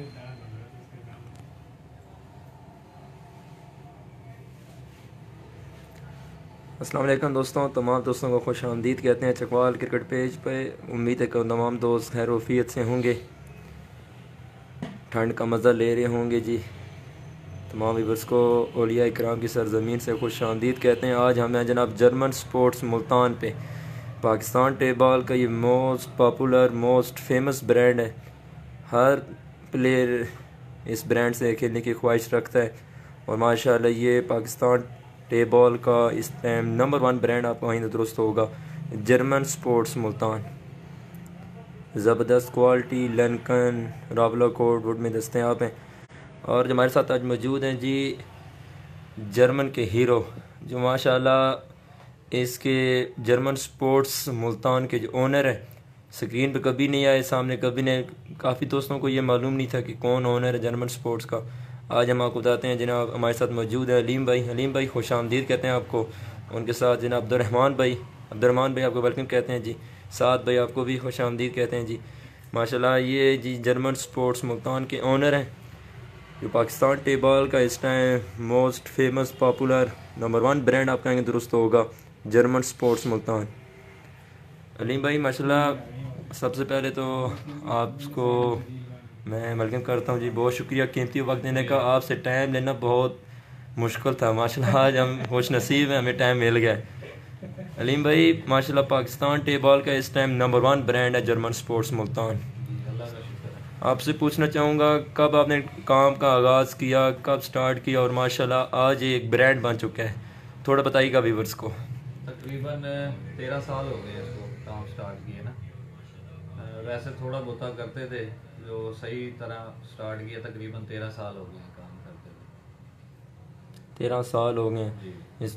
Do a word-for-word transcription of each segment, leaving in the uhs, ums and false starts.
अस्सलाम वालेकुम दोस्तों, तमाम दोस्तों को खुश आमदीद कहते हैं चकवाल क्रिकेट पेज पे। उम्मीद है कि तमाम दोस्त खैर वफियत से होंगे, ठंड का मज़ा ले रहे होंगे जी। तमाम व्यूअर्स को औलिया इकराम की सरजमीन से खुश आमदीद कहते हैं। आज हम हैं जनाब जर्मन स्पोर्ट्स मुल्तान पे। पाकिस्तान टेबॉल का ये most popular most famous brand है। हर प्लेयर इस ब्रांड से खेलने की ख्वाहिश रखता है और माशाल्लाह ये पाकिस्तान टेबॉल का इस टाइम नंबर वन ब्रांड आपको वहीं दुरुस्त होगा, जर्मन स्पोर्ट्स मुल्तान। ज़बरदस्त quality Lankan Rawalakot wood में दस्तयाब हैं। और जो हमारे साथ आज मौजूद हैं जी जर्मन के हीरो, जो माशाल्लाह इसके जर्मन स्पोर्ट्स मुल्तान के जो ओनर हैं, स्क्रीन पे कभी नहीं आए सामने, कभी नहीं। काफ़ी दोस्तों को ये मालूम नहीं था कि कौन ओनर है जर्मन स्पोर्ट्स का। आज हम आपको बताते हैं। जनाब हमारे साथ मौजूद है अलीम भाई। अलीम भाई खुश आमदीद कहते हैं आपको। उनके साथ जनाब अब्दुर्रहमान भाई अब्दुर्रहमान भाई आपको वेलकम कहते हैं जी। साथ भाई आपको भी खुश आमदीद कहते हैं जी। माशाल्लाह ये जी जर्मन स्पोर्ट्स मुल्तान के ओनर हैं, जो पाकिस्तान टेबॉल का इस time most famous popular number one brand आप कहेंगे दुरुस्त होगा, जर्मन स्पोर्ट्स मुल्तान। अलीम भाई माशाल्लाह सबसे पहले तो आपको मैं वेलकम करता हूँ जी। बहुत शुक्रिया कीमती वक्त देने का। आपसे टाइम लेना बहुत मुश्किल था, माशाल्लाह आज हम खुश नसीब हैं, हमें टाइम मिल गया। अलीम भाई माशाल्लाह पाकिस्तान टेबॉल का इस टाइम नंबर वन ब्रांड है जर्मन स्पोर्ट्स मुल्तान। आपसे पूछना चाहूँगा कब आपने काम का आगाज़ किया, कब स्टार्ट किया और माशाल्लाह आज ये एक ब्रांड बन चुका है, थोड़ा बताइएगा व्यूअर्स को। तकरीबन तेरह साल हो गए इसको काम स्टार्ट किए ना। वैसे थोड़ा बहुत करते थे, जो सही तरह स्टार्ट किया तकरीबन तेरह साल हो गए काम करते थे। तेरह साल हो गए इस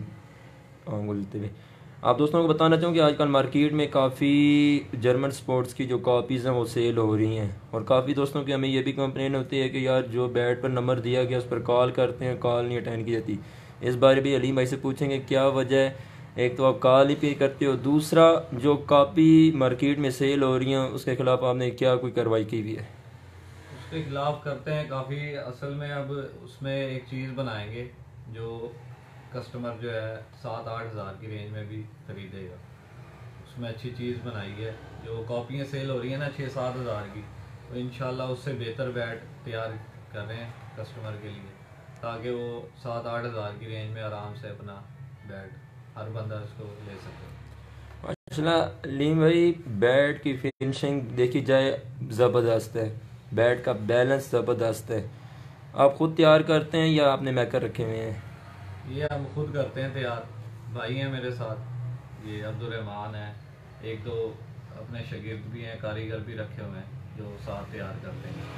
बोलते हुए। आप दोस्तों को बताना चाहूँ कि आजकल मार्केट में काफ़ी जर्मन स्पोर्ट्स की जो कॉपीज़ हैं वो सेल हो रही हैं, और काफ़ी दोस्तों की हमें ये भी कंप्लेन होती है कि यार जो बैट पर नंबर दिया गया उस पर कॉल करते हैं, कॉल नहीं अटेंड की जाती। इस बारे भी अलीम भाई से पूछेंगे क्या वजह है। एक तो आप कॉल ही पे करते हो, दूसरा जो कॉपी मार्केट में सेल हो रही हैं उसके खिलाफ आपने क्या कोई कार्रवाई की हुई है? उसके खिलाफ करते हैं काफ़ी। असल में अब उसमें एक चीज़ बनाएंगे जो कस्टमर जो है सात आठ हज़ार की रेंज में भी खरीदेगा। उसमें अच्छी चीज़ बनाई है। जो कॉपियाँ सेल हो रही है ना छः सात हज़ार की, तो इंशाल्लाह उससे बेहतर बैट तैयार कर रहे हैं कस्टमर के लिए, ताकि वो सात आठ हज़ार की रेंज में आराम से अपना बैट हर बंदा उसको ले सके। माशाल्लाह अलीम भाई बैट की फिनिशिंग देखी जाए ज़बरदस्त है, बैट का बैलेंस ज़बरदस्त है। आप खुद तैयार करते हैं या आपने मेकर रखे हुए हैं? ये हम खुद करते हैं तैयार। भाई हैं मेरे साथ, ये अब्दुर्रहमान है, एक दो अपने शागिर्द भी हैं, कारीगर भी रखे हुए हैं जो साथ तैयार करते हैं।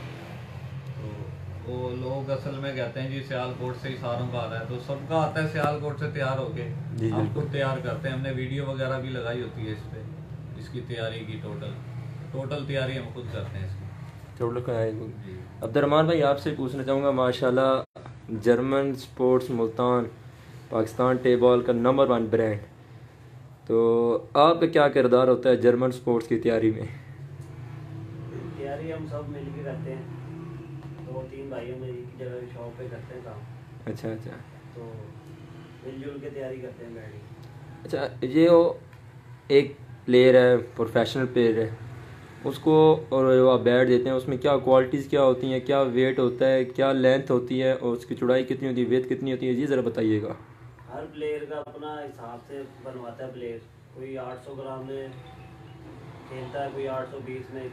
तो वो लोग असल में कहते हैं जी सियालकोट से ही सारों का आ रहा है, तो सबका आता है सियालकोट से तैयार होके। हम खुद तैयार करते हैं, हमने वीडियो वगैरह भी लगाई होती है इस पे, इसकी तैयारी की टोटल टोटल तैयारी हम खुद करते हैं इसकी। अब्दुर्रहमान भाई आपसे पूछना चाहूँगा, माशाल्लाह German sports Multan Pakistan tape ball का नंबर वन ब्रांड, तो आपका क्या किरदार होता है जर्मन स्पोर्ट्स की तैयारी में? तैयारी हम सब मिल के करते हैं, दो तीन भाई हम एक जगह शॉप पे करते हैं काम। अच्छा अच्छा, तो मिलजुल के तैयारी करते हैं बैटिंग। अच्छा, ये वो एक प्लेयर है प्रोफेशनल प्लेयर है, उसको और जो आप बैट देते हैं उसमें क्या क्वालिटीज़ क्या होती हैं, क्या वेट होता है, क्या लेंथ होती है और उसकी चौड़ाई कितनी होती है, वेट कितनी होती है, जी ज़रा बताइएगा। हर प्लेयर का अपना हिसाब से बनवाता है प्लेयर। कोई आठ सौ ग्राम में खेलता है, कोई आठ सौ बीस में, इस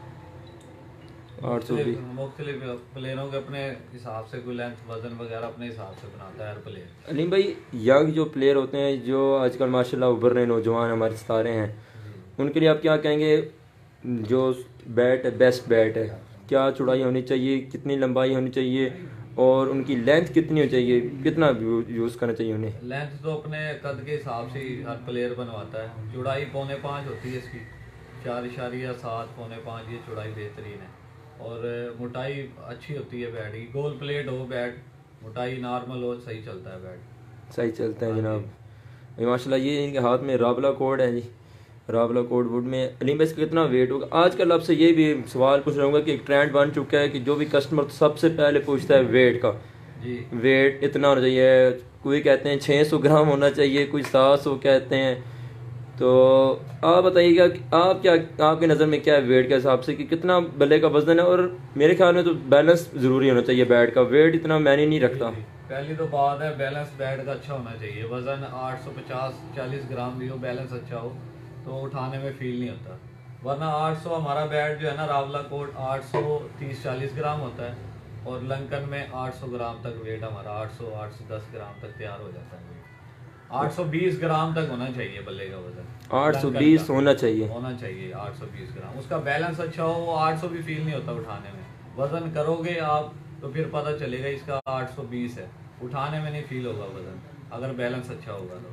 तरह आठ सौ बीस मुख्तलिफ प्लेयरों के अपने हिसाब से कोई लेंथ वजन वगैरह अपने हिसाब से बनाता है हर प्लेयर। अलीम भाई यंग जो प्लेयर होते हैं जो आजकल माशाल्लाह उभर रहे नौजवान हमारे सितारे हैं, उनके लिए आप क्या कहेंगे? जो बैट है बेस्ट बैट है, क्या चौड़ाई होनी चाहिए, कितनी लंबाई होनी चाहिए और उनकी लेंथ कितनी होनी चाहिए, कितना यूज़ करना चाहिए उन्हें? लेंथ तो अपने कद के हिसाब से ही हर प्लेयर बनवाता है। चौड़ाई पौने पाँच होती है इसकी, चार इशारिया सात पौने पाँच, ये चौड़ाई बेहतरीन है। और मोटाई अच्छी होती है बैट की, गोल प्लेट हो बैट, मोटाई नॉर्मल हो, सही चलता है बैट, सही चलता है जनाब। माशाल्लाह ये इनके हाथ में रावला कोड है जी, रावला कोट वुड में। अलीम भाई इसका कितना वेट होगा? आजकल आपसे ये भी सवाल पूछ रहा हूँ कि एक ट्रेंड बन चुका है कि जो भी कस्टमर सबसे पहले पूछता है वेट का। जी वेट इतना होना चाहिए, कोई कहते हैं छः सौ ग्राम होना चाहिए, कोई सात सौ कहते हैं। तो आप बताइएगा कि आप क्या, आपकी नज़र में क्या है वेट के हिसाब से कि कितना बल्ले का वजन है? और मेरे ख्याल में तो बैलेंस ज़रूरी होना चाहिए बैट का, वेट इतना मैंने नहीं रखता। पहली तो बात है बैलेंस बैट का अच्छा होना चाहिए। वजन आठ सौ पचास चालीस ग्राम भी हो, बैलेंस अच्छा हो तो उठाने में फील नहीं होता। वरना आठ सौ हमारा बैट जो है ना रावला कोट आठ सौ तीस चालीस ग्राम होता है और लंकन में आठ सौ ग्राम तक वेट हमारा आठ सौ आठ सौ दस ग्राम तक तैयार हो जाता है। आठ सौ बीस ग्राम तक होना चाहिए बल्ले का वजन, आठ सौ बीस होना चाहिए होना चाहिए आठ सौ बीस ग्राम। उसका बैलेंस अच्छा हो, वो आठ सौ भी फील नहीं होता उठाने में। वजन करोगे आप तो फिर पता चलेगा इसका आठ सौ बीस है, उठाने में नहीं फील होगा वजन, अगर बैलेंस अच्छा होगा तो।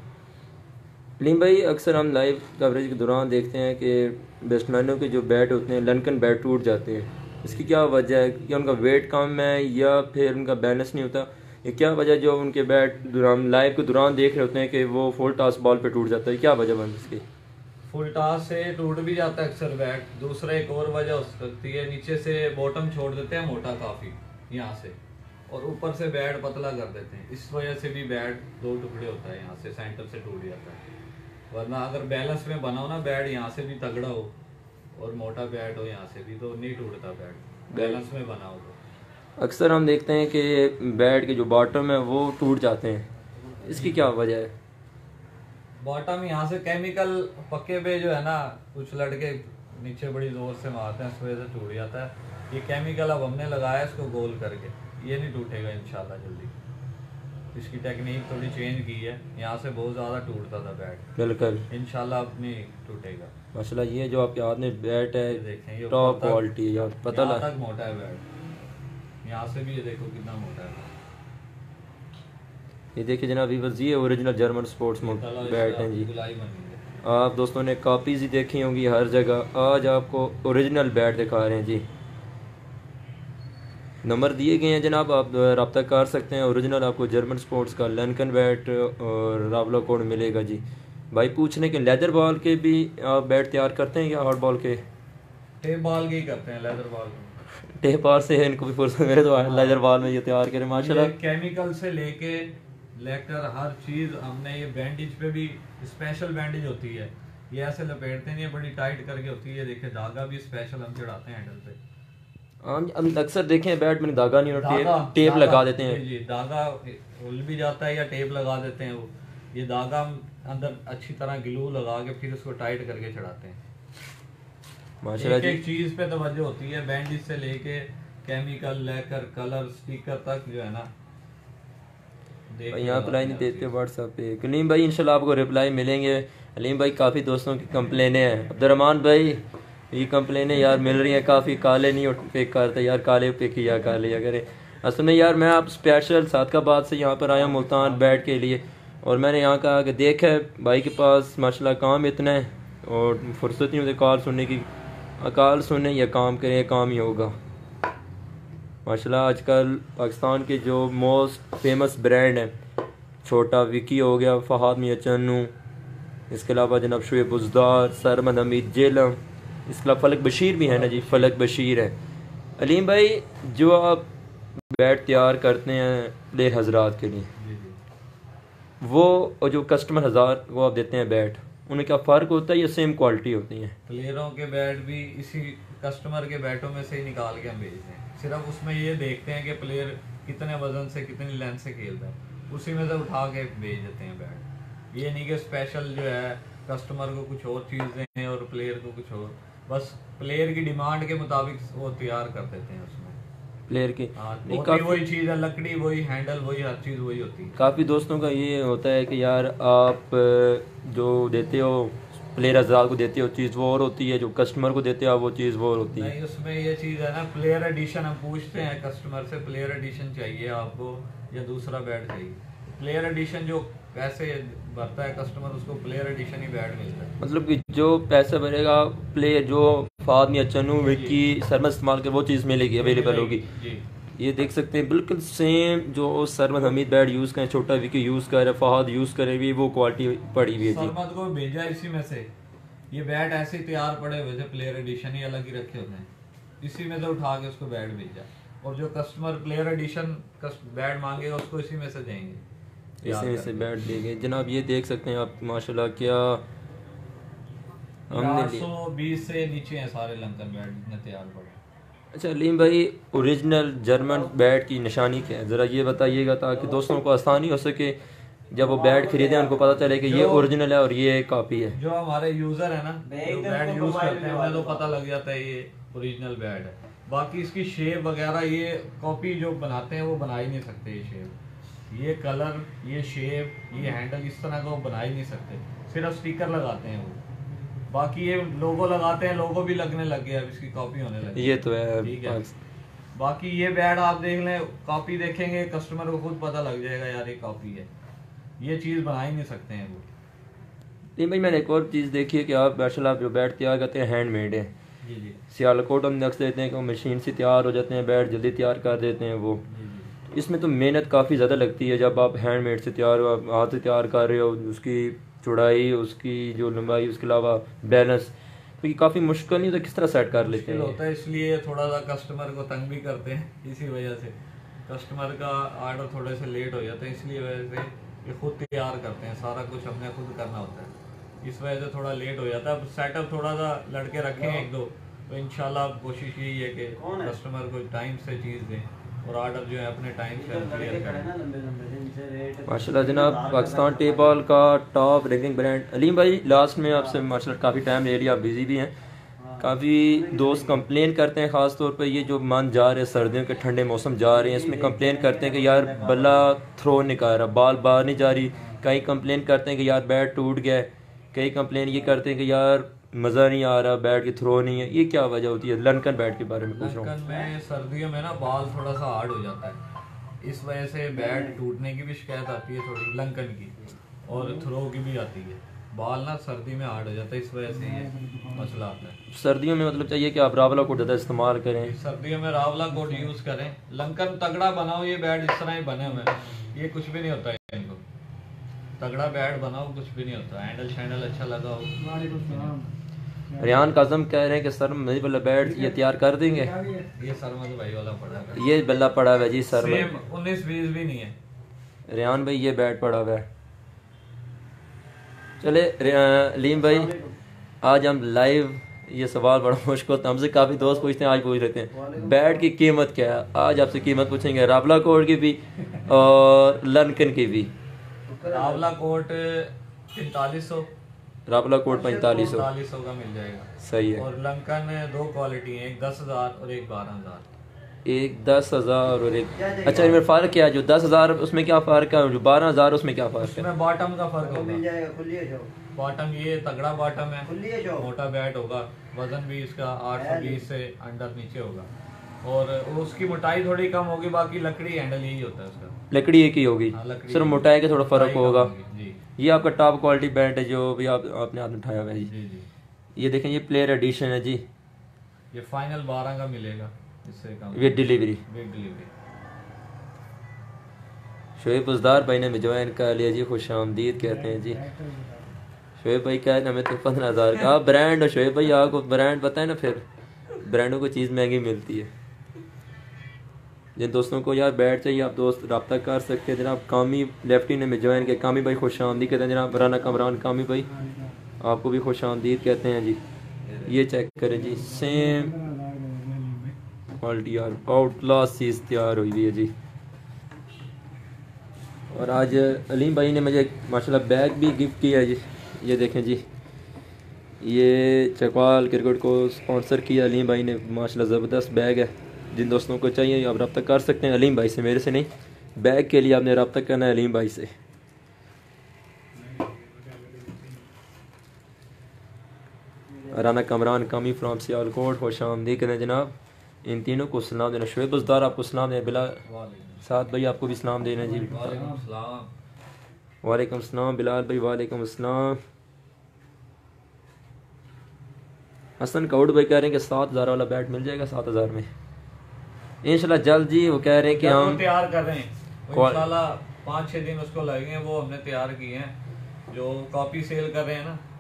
अलीम भाई अक्सर हम लाइव कवरेज के दौरान देखते हैं कि बैट्समैनों के जो बैट होते हैं लंकन बैट टूट जाते हैं, इसकी क्या वजह है? क्या उनका वेट कम है या फिर उनका बैलेंस नहीं होता? ये क्या वजह जो उनके बैट दौरान लाइव के दौरान देख रहे होते हैं कि वो फुल टॉस बॉल पे टूट जाता है, क्या वजह बन इसकी? फुल टॉस से टूट भी जाता है अक्सर बैट। दूसरा एक और वजह हो सकती है, नीचे से बॉटम छोड़ देते हैं मोटा काफ़ी यहाँ से और ऊपर से बैट पतला कर देते हैं, इस वजह से भी बैट दो टुकड़े होता है, यहाँ से सेंटर से टूट जाता है। वरना अगर बैलेंस में बना हो ना बैट, यहाँ से भी तगड़ा हो और मोटा बैट हो यहाँ से भी, तो नहीं टूटता बैट, बैलेंस में बना हो तो। अक्सर हम देखते हैं कि बैट के जो बॉटम है वो टूट जाते हैं, इसकी क्या वजह है? बॉटम यहाँ से केमिकल पक्के पे जो है ना, कुछ लड़के नीचे बड़ी जोर से मारते हैं, इस वजह से टूट जाता है। ये केमिकल अब हमने लगाया इसको गोल करके, ये नहीं टूटेगा इंशाल्लाह जल्दी। इसकी टेक्निक थोड़ी चेंज की है, यहाँ से बहुत ज़्यादा टूटता था बैट, बिल्कुल इंशाल्लाह अब नहीं टूटेगा। माशाल्लाह। ये जो आपके हाथ में बैट है देखें ये टॉप क्वालिटी है, पता यहाँ लगा तक मोटा है बैट, यहाँ से भी ये देखो कितना मोटा है। ये देखिए जनाब वीवर्स, ये ओरिजिनल जर्मन स्पोर्ट्स बैट हैं जी। गुलाई बनी है। आप दोस्तों ने कॉपीज ही देखी होंगी हर जगह, आज आपको ओरिजिनल बैट दिखा रहे हैं जी। नंबर दिए गए हैं जनाब, आप रब्ता कर सकते हैं। ओरिजिनल आपको जर्मन स्पोर्ट्स का लंकन बैट और रावला कोड मिलेगा जी। भाई पूछने के लेदर बॉल के भी आप बैट तैयार करते हैं या हार्ड बॉल के? टेप बॉल के ही करते हैं, लेदर बॉल टेप बॉल से इनको भी फुर्सत मेरे तो लेदर बॉल में ये तैयार करें माशाल्लाह। केमिकल से लेके लेकर हर चीज हमने, ये बैंडेज पे भी स्पेशल बैंडेज होती है, ये ऐसे लपेटते नहीं, बड़ी टाइट करके होती है। देखिए धागा भी स्पेशल हम चढ़ाते हैं हैंडल पे। हम हम अक्सर देखें बैट में धागा नहीं होता, धागा, टेप, टेप धागा, लगा देते हैं जी, जी धागा उल भी जाता है या टेप लगा देते हैं। वो ये धागा हम अंदर अच्छी तरह ग्लू लगा के फिर उसको टाइट करके चढ़ाते हैं। माशाल्लाह जी। एक चीज पे तवज्जो होती है, बैंडेज से लेके केमिकल लेकर कलर स्टिकर तक जो है ना। यहाँ रिप्लाई नहीं देते व्हाट्सएप पे। अलीम भाई इंशाल्लाह आपको रिप्लाई मिलेंगे। अलीम भाई काफ़ी दोस्तों की कंप्लेनें हैं। अब्दुर्रहमान भाई ये कंप्लेनें यार मिल रही हैं, काफ़ी काले नहीं पिक करते यार, काले पे किया कर लिया करें। असल में यार मैं आप स्पेशल सादकाबाद से यहाँ पर आया मुल्तान बैठ के लिए, और मैंने यहाँ कहा कि देखा है भाई के पास माशाल्लाह काम इतना है और फुर्सत नहीं होती कॉल सुनने की। कॉल सुनने या काम करें, काम ही होगा माशाल्लाह। आजकल पाकिस्तान के जो मोस्ट फेमस ब्रांड हैं, छोटा विकी हो गया, फहाद मियां चन्नू, इसके अलावा जनाब शुएब बुज़दार, सरमद हमीद जेलम, इसके अलावा फलक बशीर भी है ना जी, फलक बशीर है। अलीम भाई जो आप बैट तैयार करते हैं प्लेयर हजरात के लिए, वो और जो कस्टमर हज़ार वो आप देते हैं बैट, उनमें क्या फ़र्क होता है या सेम क्वालिटी होती है? प्लेयरों के बैट भी इसी कस्टमर के बैटों में से ही निकाल के हम भेजते हैं। सिर्फ उसमें ये देखते हैं कि प्लेयर कितने वजन से कितनी लेंथ से खेलता है, उसी में से उठा के भेज देते हैं बैट। ये नहीं कि स्पेशल जो है कस्टमर को कुछ और चीज़ दें और प्लेयर को कुछ और, बस प्लेयर की डिमांड के मुताबिक वो तैयार कर देते हैं। उसमें प्लेयर की नहीं, काफी वही चीज़ है, लकड़ी वही, हैंडल वही, हर चीज़ वही होती है। काफ़ी दोस्तों का ये होता है कि यार आप जो देते हो प्लेयर हज़ार को देते हो चीज़ वो और होती है, जो कस्टमर को देते हो वो चीज़ वो और होती है। नहीं, उसमें ये चीज़ है ना, प्लेयर एडिशन हम पूछते हैं कस्टमर से, प्लेयर एडिशन चाहिए आपको या दूसरा बैट चाहिए। प्लेयर एडिशन जो पैसे भरता है कस्टमर, उसको प्लेयर एडिशन ही बैट मिलता है। मतलब कि जो पैसा भरेगा प्लेयर, जो फाद मियां चन्नू विक्की सरमद इस्तेमाल के वो चीज़ मिलेगी, अवेलेबल होगी। ये देख सकते हैं बिल्कुल सेम जो सरमद हमीद बैट यूज़ करें, छोटा विकी यूज़ करे, फहद यूज़ करे भी, वो क्वालिटी पड़ी हुई है जी। सरमद को भेजा इसी में से, ये बैट ऐसे ही तैयार पड़े हुए थे, प्लेयर एडिशन ही अलग ही रखे होते हैं, इसी में से उठा के उसको बैट भेजा, और जो कस्टमर प्लेयर एडिशन बैट मांगेगा उसको इसी में से देंगे, इसी में से बैट देंगे। जनाब ये देख सकते हैं आप माशाल्लाह, क्या आठ सौ बीस से नीचे हैं सारे लंकन बैट जितने तैयार पड़े। अच्छा अलीम भाई, ओरिजिनल जर्मन बैट की निशानी क्या है, ज़रा ये बताइएगा ताकि दोस्तों को आसानी हो सके, जब वो बैट खरीदे उनको पता चले कि ये ओरिजिनल है और ये कॉपी है। जो हमारे यूजर है ना, जो बैट यूज करते हैं उन्हें तो पता लग जाता है ये ओरिजिनल बैट है, बाकी इसकी शेप वगैरह ये कॉपी जो बनाते हैं वो बना ही नहीं सकते, ये शेप, ये कलर, ये शेप, ये हैंडल इस तरह का वो बना ही नहीं सकते, सिर्फ स्टिकर लगाते हैं वो, बाकी ये लोगो लगाते हैं, लोगो भी लगने लग गया, अब इसकी कॉपी होने लगी, ये तो है, ठीक है। बाकी ये बैट आप देख लें, कॉपी देखेंगे कस्टमर को खुद पता लग जाएगा यार ये कॉपी है, ये चीज़ बना ही नहीं सकते हैं वो। नहीं भाई, मैंने एक और चीज़ देखी है कि आप माशाल्लाह जो बैट तैयार करते हैं हैंडमेड है। जी जी। सियालकोट हम नक्श देते हैं कि वो मशीन से तैयार हो जाते हैं, बैट जल्दी तैयार कर देते हैं वो, इसमें तो मेहनत काफ़ी ज़्यादा लगती है। जब आप हैंडमेड से तैयार हो, हाथ से तैयार कर रहे हो, उसकी चौड़ाई, उसकी जो लंबाई, उसके अलावा बैलेंस, तो ये काफ़ी मुश्किल नहीं होता, किस तरह सेट कर लेते हैं होता है, इसलिए थोड़ा सा कस्टमर को तंग भी करते हैं, इसी वजह से कस्टमर का ऑर्डर थोड़े से लेट हो जाता है, इसलिए वजह से ये खुद तैयार करते हैं, सारा कुछ हमने खुद करना होता है, इस वजह से थोड़ा लेट हो जाता है। अब सेटअप थोड़ा सा लड़के रखे हैं एक दो, तो इंशाल्लाह कोशिश यही है कि कस्टमर को टाइम से चीज़ दें और ऑर्डर जो है अपने टाइम से क्लियर करें। माशाल्लाह जनाब, पाकिस्तान टेप बॉल का टॉप रैंकिंग ब्रांड। अलीम भाई लास्ट में आपसे माशाल्लाह काफ़ी टाइम ले लिया, आप बिजी भी हैं, काफ़ी दोस्त कंप्लेन करते हैं, ख़ास तौर पे ये जो मन जा रहे हैं, सर्दियों के ठंडे मौसम जा रहे हैं, इसमें कंप्लेन करते हैं कि यार बल्ला थ्रो नहीं कर रहा, बॉल बाहर नहीं जा रही, कई कंप्लेन करते हैं कि यार बैट टूट गया, कई कंप्लेन ये करते हैं कि यार मज़ा नहीं आ रहा, बैट की थ्रो नहीं है, ये क्या वजह होती है? लंकन बैट के बारे में पूछ रहा हूँ। लंकन में सर्दियों में ना बॉल थोड़ा सा हार्ड हो जाता है, इस वजह से बैट टूटने की भी शिकायत आती है थोड़ी लंकन की, और थ्रो की भी आती है, बॉल ना सर्दी में हार्ड हो जाता है, इस वजह से ये मसला आता है। सर्दियों में मतलब चाहिए कि आप रावला कोट ज़्यादा इस्तेमाल करें, सर्दियों में रावला कोट यूज़ करें, लंकन तगड़ा बनाओ, ये बैट इस तरह ही बने हुए हैं, ये कुछ भी नहीं होता है इनको, तगड़ा बैट बनाओ कुछ भी नहीं होता, हैंडल शैंडल अच्छा लगा हो। रियान काजम कह रहे हैं कि सर मेरी वाला बैट ये तैयार कर देंगे, ये सरमद भाई वाला पड़ा है, ये बल्ला पड़ा हुआ है जी सर, उन्नीस बीस भी नहीं है रियान भाई, ये बैट पड़ा हुआ है। चले अलीम भाई, आज हम लाइव, ये सवाल बड़ा मुश्किल था, हमसे काफ़ी दोस्त पूछते हैं, आज पूछ रहे हैं बैट की कीमत क्या है, आज आपसे कीमत पूछेंगे रावला कोट की भी और लंकन की भी। रावला कोट पैंतालीस सौ, रावला कोट पैंतालीस सौ पैंतालीस सौ का मिल जाएगा, सही है। और लंकन दो क्वालिटी है, एक दस हजार और एक बारह हजार। एक दस हजार और एक, अच्छा इनमें फ़र्क क्या है? जो दस हजार उसमें क्या फ़र्क है, जो बारह हजार उसमें क्या फ़र्क है? उसमें बॉटम का फर्क होगा, बॉटम ये तगड़ा बॉटम है, मोटा बैट होगा, वजन भी इसका आठ सौ बीस से अंडर नीचे होगा, और उसकी मोटाई थोड़ी कम होगी, बाकी लकड़ी हैंडल यही होता है उसका, लकड़ी एक ही होगी, सिर्फ मोटाई का थोड़ा फर्क होगा। जी। ये आपका टॉप क्वालिटी बैट है जो भी आप आपने आपने उठाया हुआ है जी। जी जी। ये देखें, ये प्लेयर एडिशन है जी, ये फाइनल बारह का मिलेगा, इससे कम with delivery, with delivery. Shoaib Ujdar भाई ने ज्वाइन कर लिया जी, खुश आमदीद कहते हैं जी। शोएब भाई कह रहे हैं हमें तो पंद्रह हज़ार का ब्रांड हो, शोएब भाई आपको ब्रांड पता है ना, फिर ब्रांडों को चीज़ महंगी मिलती है। जिन दोस्तों को यार बैट चाहिए आप दोस्त रब्ता कर सकते हैं। जनाब कामी लेफ्टी ने में ज्वाइन किया, कामी भाई खुश आमदीद कहते हैं। जनाब राना कमरान कामी भाई आपको भी खुश आमदीद कहते हैं जी। ये चेक करें जी, सेम क्वालिटी यार, आउट क्लास चीज़ तैयार हुई हुई है जी। और आज अलीम भाई ने मुझे माशाल्लाह बैग भी गिफ्ट किया है जी, ये देखें जी, ये चकवाल क्रिकेट को स्पॉन्सर किया अलीम भाई ने, माशाल्लाह ज़बरदस्त बैग है। जिन दोस्तों को चाहिए आप रब्ता कर सकते हैं अलीम भाई से, मेरे से नहीं, बैग के लिए आपने रब्ता करना है अलीम भाई से। राना कमरान कामी फ्राम सियालकोट खुश आमदीद करें जनाब। इन तीनों को सलाम देना। शोएब उजदार आपको सलाम देना, बिलाल साथ भाई आपको भी सलाम देना जी। वालेकुम सलाम बिलाल भाई, वालेकुम सलाम। हसन काउड भाई कह रहे हैं कि सात हज़ार वाला बैट मिल जाएगा सात हज़ार में इंशाल्लाह जल्द जी। वो कह रहे हैं कि हम तैयार कर रहे हैं, इंशाल्लाह पाँच छः दिन उसको लगेंगे, वो हमने तैयार किए हैं। जो कॉपी सेल कर रहे हैं ना,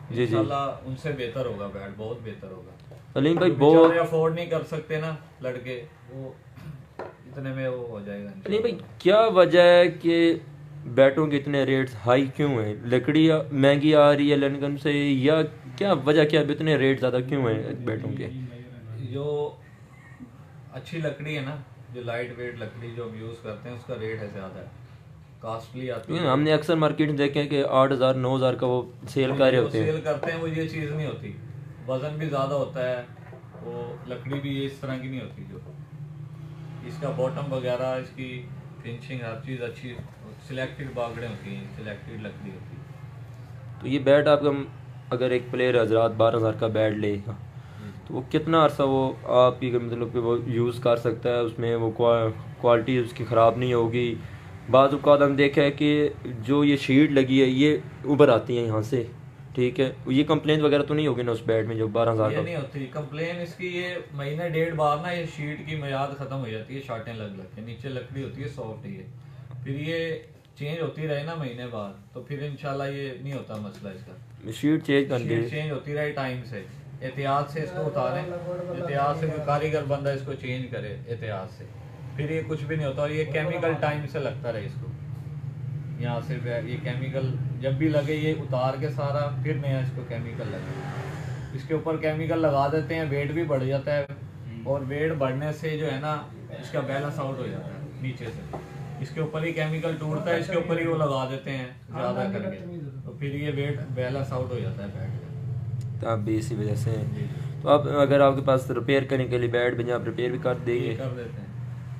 जी जी इंशाल्लाह उनसे बेहतर होगा बैट, बहुत बेहतर होगा। अलीम भाई जो बहुत बेचारे अफोर्ड नहीं कर सकते ना लड़के, वो इतने में वो हो जाएगा अलीम भाई इंशाल्लाह। क्या वजह है कि बैटों के इतने रेट्स हाई क्यों हैं? लकड़ी महंगी आ रही है लंदन से, या क्या वजह क्या है इतने रेट ज़्यादा क्यों हैं बैटों के? जो अच्छी लकड़ी है ना, जो लाइट वेट लकड़ी जो हम यूज़ करते हैं उसका रेट है ज़्यादा है, कॉस्टली आती क्योंकि है। हमने अक्सर मार्केट में देखे हैं कि आठ हज़ार नौ हज़ार का वो सेल कर रहे जो होते हैं। सेल करते हैं वो ये चीज़ नहीं होती, वजन भी ज़्यादा होता है, वो लकड़ी भी ये इस तरह की नहीं होती। जो इसका बॉटम वगैरह, इसकी फिनिशिंग, हर चीज़ अच्छी, सिलेक्टेड बागड़े होती हैं, सिलेक्टेड लकड़ी होती है। तो ये बैट आपका अगर एक प्लेयर हजरात बारह हज़ार का बैट लेगा तो वो कितना अरसा वो आपकी मतलब कि वो यूज़ कर सकता है, उसमें वो क्वालिटी उसकी ख़राब नहीं होगी? बाज़ औक़ात हम देखा है कि जो ये शीट लगी है ये उभर आती है यहाँ से, ठीक है, ये कंप्लेंट वगैरह तो नहीं होगी ना उस बैट में जो बारह हज़ार ये का? नहीं होती कंप्लेन इसकी, ये महीने डेढ़ बाद ना ये शीट की मियाद खत्म हो जाती है, शार्टें लग लग के, नीचे लकड़ी होती है सॉफ्ट, ये फिर ये चेंज होती रहे ना महीने बाद, तो फिर इंशाल्लाह ये नहीं होता मसला इसका। शीट चेंज कर शीट दे। चेंज होती रहे टाइम से, एहतियात से इसको उतारें, एहतियात से, कारीगर बंदा इसको चेंज करे एहतियात से, फिर ये कुछ भी नहीं होता। और ये केमिकल टाइम से लगता रहे इसको, यहाँ से ये केमिकल जब भी लगे ये उतार के सारा फिर नया इसको केमिकल लगे, इसके ऊपर केमिकल लगा देते हैं, वेट भी बढ़ जाता है, और वेट बढ़ने से जो है ना इसका बैलेंस आउट हो जाता है नीचे से, इसके ऊपर ही केमिकल टूटता है, इसके ऊपर ही वो लगा देते हैं ज़्यादा करके, तो फिर ये वेट बैलेंस आउट हो जाता है बैट का। तो आप भी इसी वजह से, तो आप अगर आपके पास रिपेयर करने के लिए बैट भी आप रिपेयर भी कर देंगे? कर देते हैं।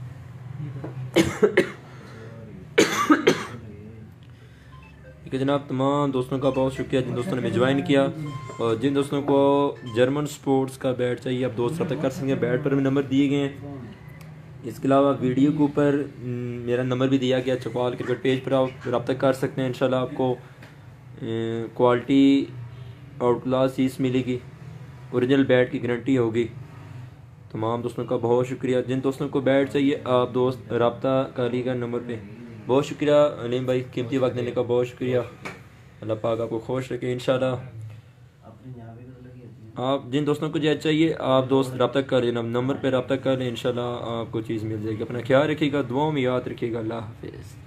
ठीक है जनाब, तमाम दोस्तों का बहुत शुक्रिया जिन दोस्तों ने हमें ज्वाइन किया, और जिन दोस्तों को जर्मन स्पोर्ट्स का बैट चाहिए आप दोस्त रब्ता कर सकते हैं, बैट पर भी नंबर दिए गए हैं। इसके अलावा वीडियो के ऊपर मेरा नंबर भी दिया गया, चकवाल क्रिकेट पेज पर आप रब्ता कर सकते हैं। इंशाल्लाह आपको क्वालिटी आउट क्लास चीज़ मिलेगी, ओरिजिनल बैट की गारंटी होगी। तमाम दोस्तों का बहुत शुक्रिया, जिन दोस्तों को बैट चाहिए आप दोस्त रब्ता करिएगा नंबर पे। बहुत शुक्रिया अलीम भाई, कीमती वक्त देने का बहुत शुक्रिया। अल्लाह पाक आपको खुश रखे इंशाल्लाह। आप जिन दोस्तों को जैसे चाहिए आप दोस्त रब्ता कर लेना, नंबर पे रब्ता कर लें, इंशाल्लाह आपको चीज़ मिल जाएगी। अपना ख्याल रखिएगा, दुआओं में याद रखिएगा। अल्लाह हाफिज़।